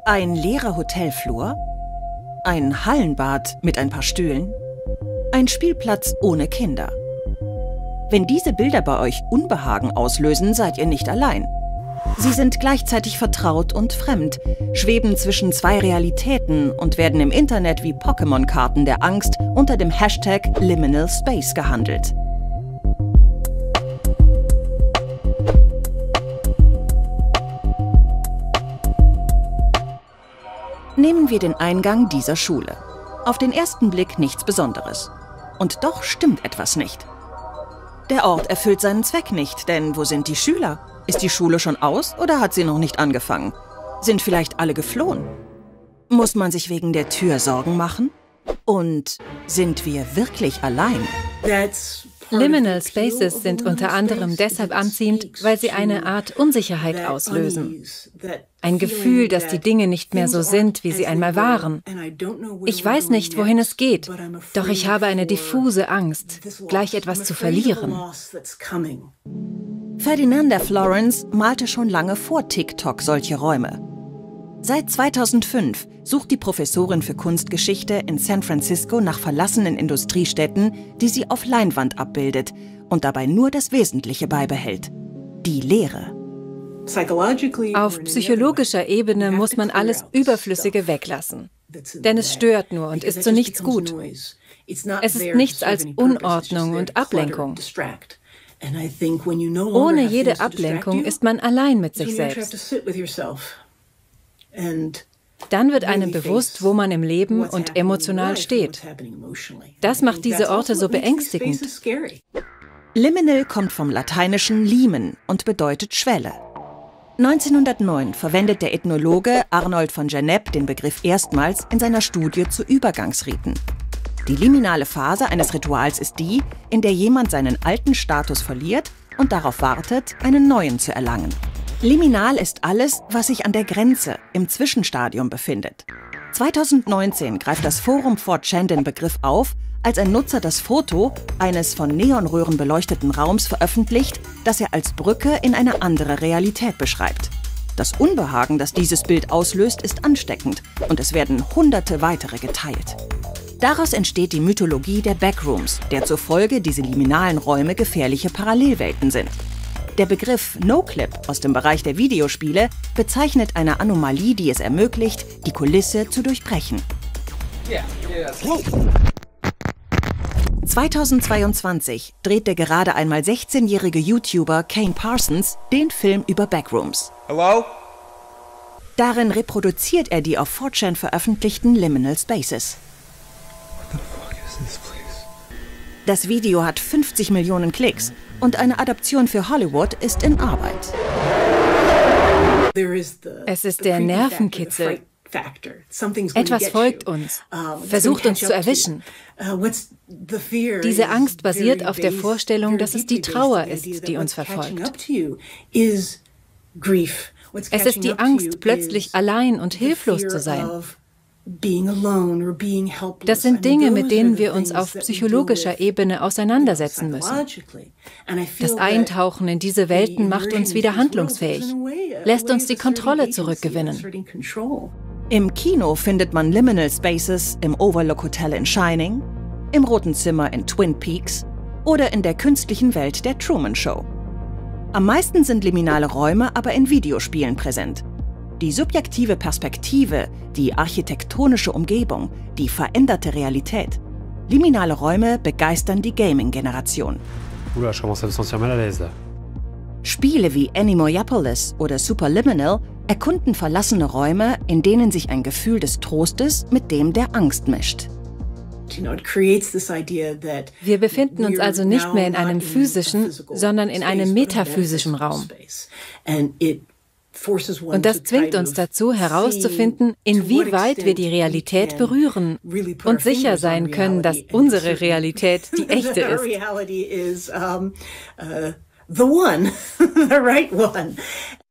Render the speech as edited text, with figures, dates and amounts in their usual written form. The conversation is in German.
Ein leerer Hotelflur? Ein Hallenbad mit ein paar Stühlen? Ein Spielplatz ohne Kinder? Wenn diese Bilder bei euch Unbehagen auslösen, seid ihr nicht allein. Sie sind gleichzeitig vertraut und fremd, schweben zwischen zwei Realitäten und werden im Internet wie Pokémon-Karten der Angst unter dem Hashtag Liminal Space gehandelt. Nehmen wir den Eingang dieser Schule. Auf den ersten Blick nichts Besonderes. Und doch stimmt etwas nicht. Der Ort erfüllt seinen Zweck nicht, denn wo sind die Schüler? Ist die Schule schon aus oder hat sie noch nicht angefangen? Sind vielleicht alle geflohen? Muss man sich wegen der Tür Sorgen machen? Und sind wir wirklich allein? Liminal Spaces sind unter anderem deshalb anziehend, weil sie eine Art Unsicherheit auslösen. Ein Gefühl, dass die Dinge nicht mehr so sind, wie sie einmal waren. Ich weiß nicht, wohin es geht, doch ich habe eine diffuse Angst, gleich etwas zu verlieren. Ferdinanda Florence malte schon lange vor TikTok solche Räume. Seit 2005 sucht die Professorin für Kunstgeschichte in San Francisco nach verlassenen Industriestädten, die sie auf Leinwand abbildet und dabei nur das Wesentliche beibehält: die Leere. Auf psychologischer Ebene muss man alles Überflüssige weglassen. Denn es stört nur und ist zu nichts gut. Es ist nichts als Unordnung und Ablenkung. Ohne jede Ablenkung ist man allein mit sich selbst. Dann wird einem bewusst, wo man im Leben und emotional steht. Das macht diese Orte so beängstigend. Liminal kommt vom lateinischen limen und bedeutet Schwelle. 1909 verwendet der Ethnologe Arnold von Gennep den Begriff erstmals in seiner Studie zu Übergangsriten. Die liminale Phase eines Rituals ist die, in der jemand seinen alten Status verliert und darauf wartet, einen neuen zu erlangen. Liminal ist alles, was sich an der Grenze, im Zwischenstadium befindet. 2019 greift das Forum 4chan den Begriff auf, als ein Nutzer das Foto eines von Neonröhren beleuchteten Raums veröffentlicht, das er als Brücke in eine andere Realität beschreibt. Das Unbehagen, das dieses Bild auslöst, ist ansteckend und es werden Hunderte weitere geteilt. Daraus entsteht die Mythologie der Backrooms, der zufolge diese liminalen Räume gefährliche Parallelwelten sind. Der Begriff No-Clip aus dem Bereich der Videospiele bezeichnet eine Anomalie, die es ermöglicht, die Kulisse zu durchbrechen. 2022 dreht der gerade einmal 16-jährige YouTuber Kane Parsons den Film über Backrooms. Hello? Darin reproduziert er die auf 4chan veröffentlichten Liminal Spaces. What the fuck is this place? Das Video hat 50 Millionen Klicks und eine Adaption für Hollywood ist in Arbeit. Es ist der Nervenkitzel. Etwas folgt uns, versucht uns zu erwischen. Diese Angst basiert auf der Vorstellung, dass es die Trauer ist, die uns verfolgt. Es ist die Angst, plötzlich allein und hilflos zu sein. Das sind Dinge, mit denen wir uns auf psychologischer Ebene auseinandersetzen müssen. Das Eintauchen in diese Welten macht uns wieder handlungsfähig, lässt uns die Kontrolle zurückgewinnen. Im Kino findet man Liminal Spaces im Overlook Hotel in Shining, im Roten Zimmer in Twin Peaks oder in der künstlichen Welt der Truman Show. Am meisten sind liminale Räume aber in Videospielen präsent. Die subjektive Perspektive, die architektonische Umgebung, die veränderte Realität. Liminale Räume begeistern die Gaming-Generation. Oula, je commence à me sentir mal à l'aise là. Spiele wie Animoyapolis oder Superliminal erkunden verlassene Räume, in denen sich ein Gefühl des Trostes mit dem der Angst mischt. Wir befinden uns also nicht mehr in einem physischen, sondern in einem metaphysischen Raum. Und das zwingt uns dazu, herauszufinden, inwieweit wir die Realität berühren und sicher sein können, dass unsere Realität die echte ist.